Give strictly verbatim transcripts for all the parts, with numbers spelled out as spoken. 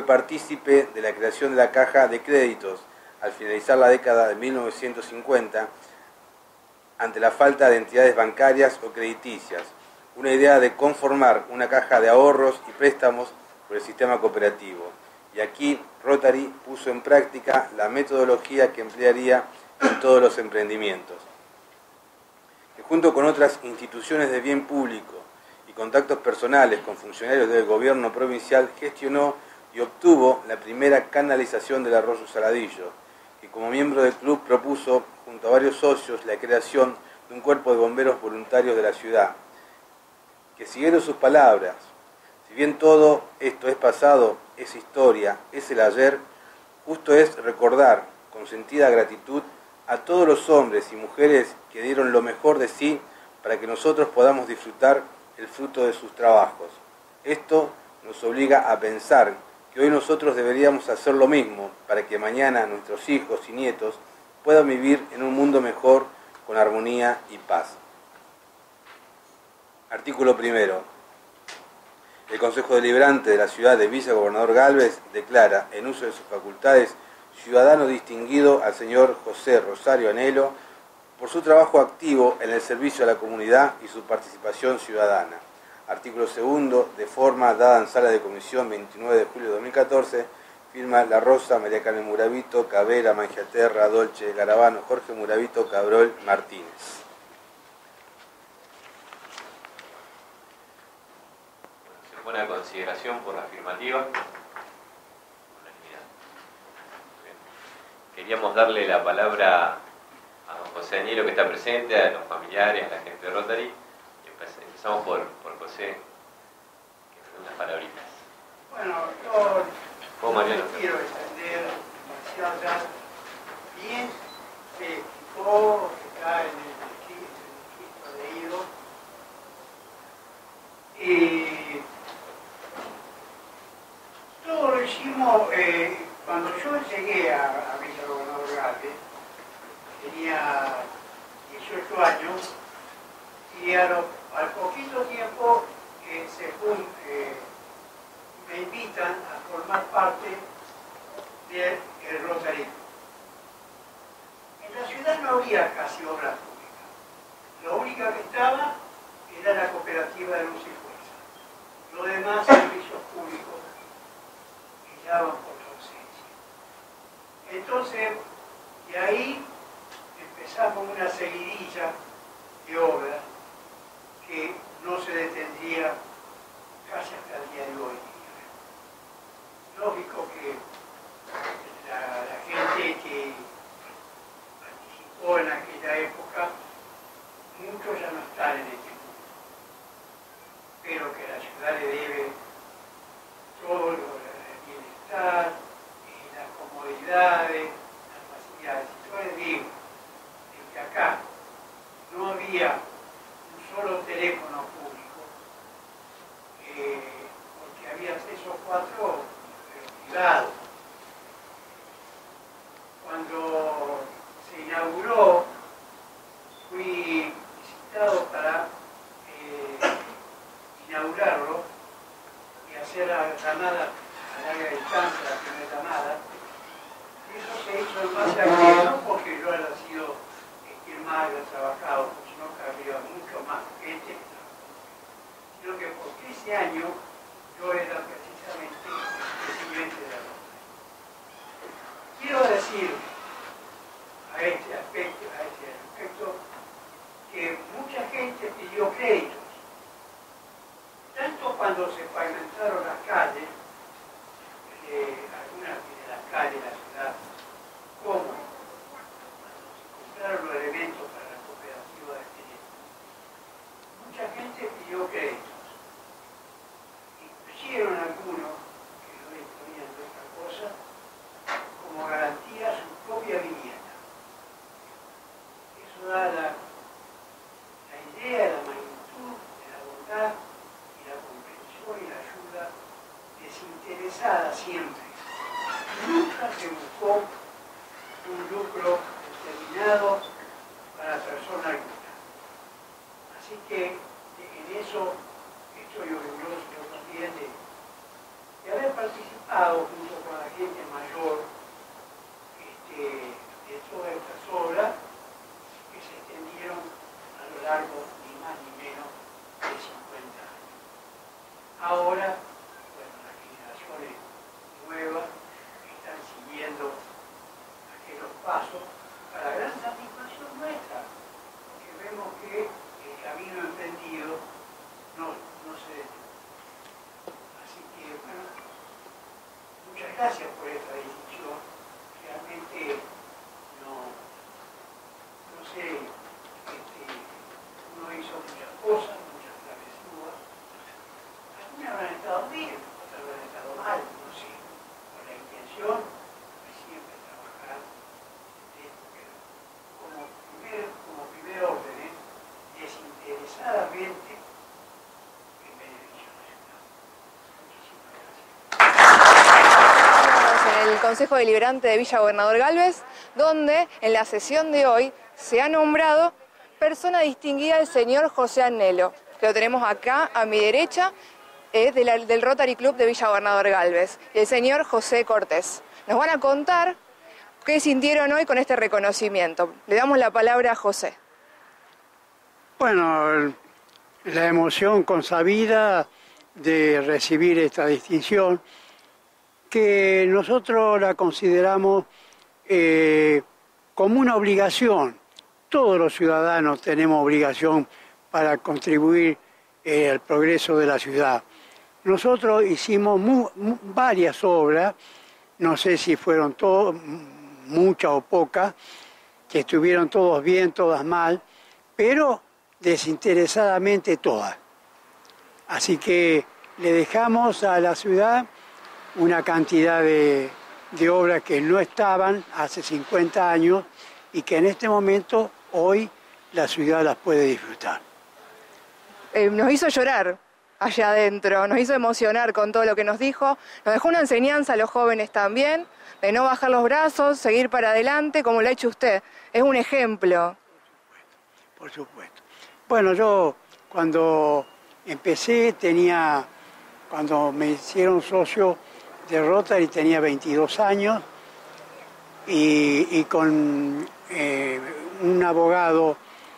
fue partícipe de la creación de la Caja de Créditos al finalizar la década de mil novecientos cincuenta ante la falta de entidades bancarias o crediticias, una idea de conformar una caja de ahorros y préstamos por el sistema cooperativo. Y aquí Rotary puso en práctica la metodología que emplearía en todos los emprendimientos, que junto con otras instituciones de bien público y contactos personales con funcionarios del gobierno provincial gestionó y obtuvo la primera canalización del arroyo Saladillo, que como miembro del club propuso junto a varios socios la creación de un cuerpo de bomberos voluntarios de la ciudad, que siguieron sus palabras. Si bien todo esto es pasado, es historia, es el ayer, justo es recordar con sentida gratitud a todos los hombres y mujeres que dieron lo mejor de sí para que nosotros podamos disfrutar el fruto de sus trabajos. Esto nos obliga a pensar que hoy nosotros deberíamos hacer lo mismo para que mañana nuestros hijos y nietos puedan vivir en un mundo mejor con armonía y paz. Artículo primero. El Consejo Deliberante de la ciudad de Villa Gobernador Gálvez declara, en uso de sus facultades, ciudadano distinguido al señor José Rosario Anelo por su trabajo activo en el servicio a la comunidad y su participación ciudadana. Artículo segundo. De forma dada en sala de comisión veintinueve de julio de dos mil catorce, firma La Rosa, María Carmen Muravito, Cavera, Mangiaterra, Dolce, Garabano, Jorge Muravito, Cabrol, Martínez. Buena consideración por la afirmativa. Queríamos darle la palabra a don José Anelo, que está presente, a los familiares, a la gente de Rotary. Y empezamos por, por José, que tiene unas palabritas. Bueno, yo ¿Cómo, no Mariano? me quiero extender demasiado. Bien se explicó, está en el registro leído. Y todo lo hicimos, eh, cuando yo llegué a, a Villa Gobernador Gálvez, tenía dieciocho años, y a lo, al poquito tiempo eh, se fue, eh, me invitan a formar parte del Rotary. En la ciudad no había casi obras públicas. La única que estaba era la cooperativa de Luz y Fuerza. Lo demás, servicios públicos, brillaban por su ausencia. Entonces, de ahí empezamos una seguidilla de obras que no se detendría casi hasta el día de hoy. Lógico que la, la gente que participó en aquella época, muchos ya no están en este mundo, pero que la ciudad le debe todo el bienestar, eh, las comodidades, las facilidades. Yo les digo, desde acá no había un solo teléfono público, eh, porque había tres o cuatro privados. Cuando se inauguró, fui visitado para eh, inaugurarlo y hacer la llamada a larga distancia, la primera llamada. Y eso se hizo en base a que, no porque yo haya sido quien más haya trabajado, sino que había mucho más gente que trabajó, sino que porque ese año yo era precisamente el presidente de la Rotary. Quiero decir a este aspecto, a este aspecto que mucha gente pidió créditos, tanto cuando se pavimentaron las calles, eh, algunas de las calles de la ciudad, como cuando se compraron los elementos para la cooperativa de teléfono. Mucha gente pidió créditos. Incluyeron algunos, que no disponían de otra cosa, como garantía su propia vivienda. Eso da la, la idea de la magnitud, de la bondad y la comprensión y la ayuda desinteresada siempre. Nunca se buscó un lucro determinado para persona alguna. Así que en eso estoy orgulloso yo también de, de haber participado José, este, uno hizo muchas cosas, muchas travesuras. Algunas habrán estado bien, otras habrán estado mal, no sé, con la intención de siempre trabajar de, como, primer, como primer orden, ¿eh? desinteresadamente en beneficio de la ciudad. Muchísimas gracias. En el Consejo Deliberante de Villa Gobernador Galvez, donde en la sesión de hoy se ha nombrado persona distinguida el señor José Anelo, que lo tenemos acá a mi derecha, eh, de la, del Rotary Club de Villa Gobernador Galvez, y el señor José Cortés. Nos van a contar qué sintieron hoy con este reconocimiento. Le damos la palabra a José. Bueno, la emoción consabida de recibir esta distinción, que nosotros la consideramos eh, como una obligación. Todos los ciudadanos tenemos obligación para contribuir eh, al progreso de la ciudad. Nosotros hicimos mu mu varias obras, no sé si fueron todas, muchas o pocas, que estuvieron todos bien, todas mal, pero desinteresadamente todas. Así que le dejamos a la ciudad una cantidad de, de obras que no estaban hace cincuenta años y que en este momento, hoy, la ciudad las puede disfrutar. Eh, nos hizo llorar allá adentro, nos hizo emocionar con todo lo que nos dijo, nos dejó una enseñanza a los jóvenes también, de no bajar los brazos, seguir para adelante, como lo ha hecho usted. Es un ejemplo. Por supuesto, por supuesto. Bueno, yo cuando empecé tenía, cuando me hicieron socio de Rotary tenía veintidós años y, y con eh, un abogado,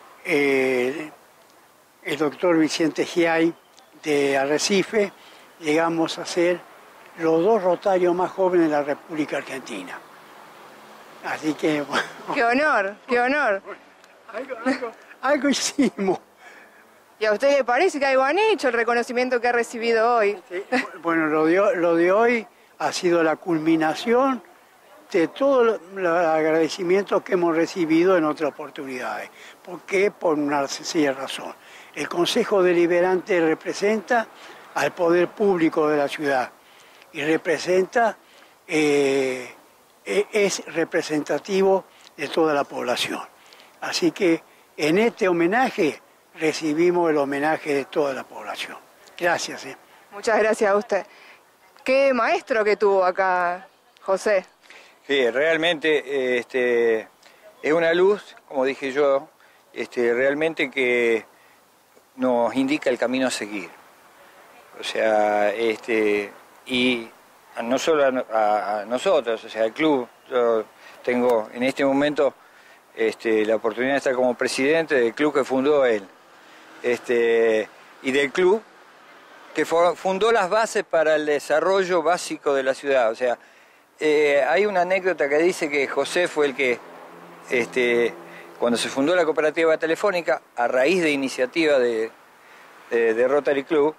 eh, el doctor Vicente Giay de Arrecife, llegamos a ser los dos rotarios más jóvenes de la República Argentina. Así que... Bueno, ¡qué honor, qué honor! algo, algo, algo hicimos. ¿Y a usted le parece que algo han hecho el reconocimiento que ha recibido hoy? Sí, bueno, lo de, lo de hoy ha sido la culminación de todos los agradecimientos que hemos recibido en otras oportunidades. ¿Por qué? Por una sencilla razón. El Consejo Deliberante representa al poder público de la ciudad y representa, eh, es representativo de toda la población. Así que en este homenaje recibimos el homenaje de toda la población. Gracias. ¿eh? Muchas gracias a usted. Qué maestro que tuvo acá, José. Sí, realmente este, es una luz, como dije yo, este, realmente que nos indica el camino a seguir. O sea, este, y no solo a, a nosotros, o sea, al club. Yo tengo en este momento este, la oportunidad de estar como presidente del club que fundó él. Este, y del club que fundó las bases para el desarrollo básico de la ciudad. O sea, eh, hay una anécdota que dice que José fue el que, este, cuando se fundó la cooperativa telefónica, a raíz de iniciativa de, de, de Rotary Club,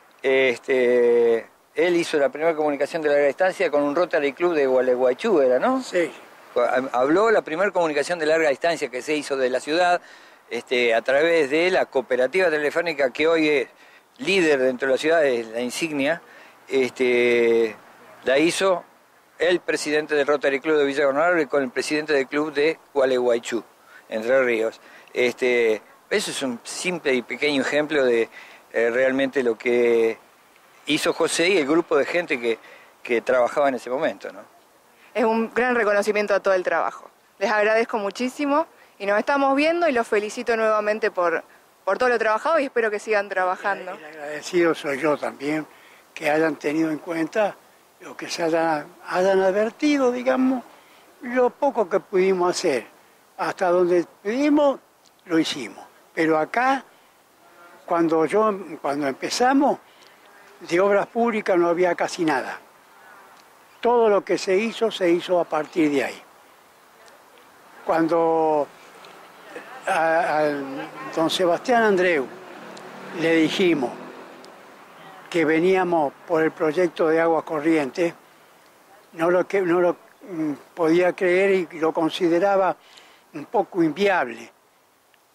este, él hizo la primera comunicación de larga distancia con un Rotary Club de Gualeguaychú, ¿era, no? Sí. Habló la primera comunicación de larga distancia que se hizo de la ciudad, Este, a través de la cooperativa telefónica que hoy es líder dentro de la ciudad, es la insignia, este, la hizo el presidente del Rotary Club de Villa Gobernador con el presidente del club de Gualeguaychú, Entre Ríos. Este, eso es un simple y pequeño ejemplo de eh, realmente lo que hizo José y el grupo de gente que, que trabajaba en ese momento, ¿no? Es un gran reconocimiento a todo el trabajo. Les agradezco muchísimo. Y nos estamos viendo y los felicito nuevamente por, por todo lo trabajado y espero que sigan trabajando. El agradecido soy yo también, que hayan tenido en cuenta o que se hayan, hayan advertido, digamos, lo poco que pudimos hacer. Hasta donde pudimos, lo hicimos. Pero acá, cuando, yo, cuando empezamos, de obras públicas no había casi nada. Todo lo que se hizo, se hizo a partir de ahí. Cuando a, a don Sebastián Andreu le dijimos que veníamos por el proyecto de agua corriente, no lo, que, no lo mm, podía creer y lo consideraba un poco inviable.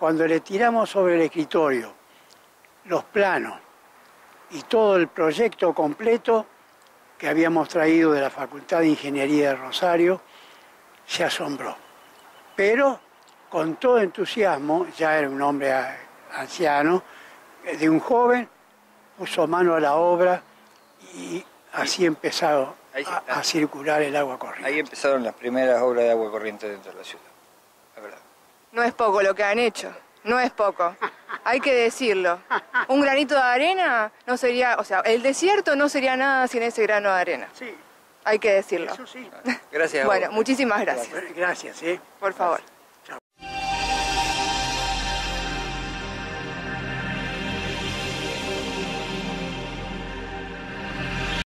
cuando le tiramos sobre el escritorio los planos y todo el proyecto completo que habíamos traído de la Facultad de Ingeniería de Rosario, se asombró. Pero con todo entusiasmo, ya era un hombre anciano, de un joven, puso mano a la obra y así empezó a, a circular el agua corriente. Ahí empezaron las primeras obras de agua corriente dentro de la ciudad, la verdad. No es poco lo que han hecho, no es poco. Hay que decirlo. Un granito de arena no sería, o sea, el desierto no sería nada sin ese grano de arena. Sí. Hay que decirlo. Eso sí. Gracias. Bueno, muchísimas gracias. Gracias, ¿eh? Por favor.